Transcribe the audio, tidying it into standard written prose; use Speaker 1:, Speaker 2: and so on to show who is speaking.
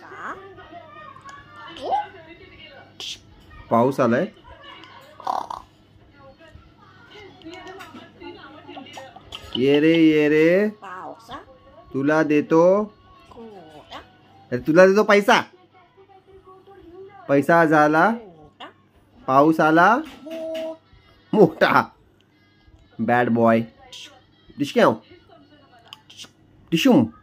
Speaker 1: पाऊस आलाय. ये रे तुला देतो. अरे तुला देतो पैसा. पैसा झाला. पाऊस आला मोठा. Bad boy. डिशक्याव डिशूम.